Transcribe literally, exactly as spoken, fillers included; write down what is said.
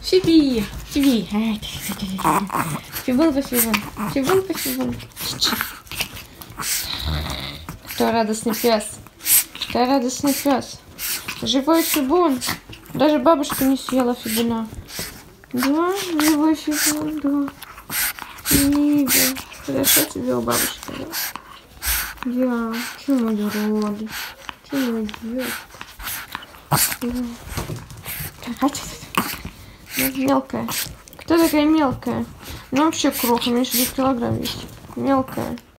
Фиби, Фиби. Фибон, Фибон. Фибон, Фибон. Кто радостный пес? Кто радостный пес? Живой Фибон. Даже бабушка не съела Фибуна. Да, живой Фибон, да. Мига. Хорошо тебе у бабушки, да? Да. Чего мой роды? Чего мой девочка? Мелкая. Кто такая мелкая? Ну вообще кроха, меньше двух килограмм есть. Мелкая.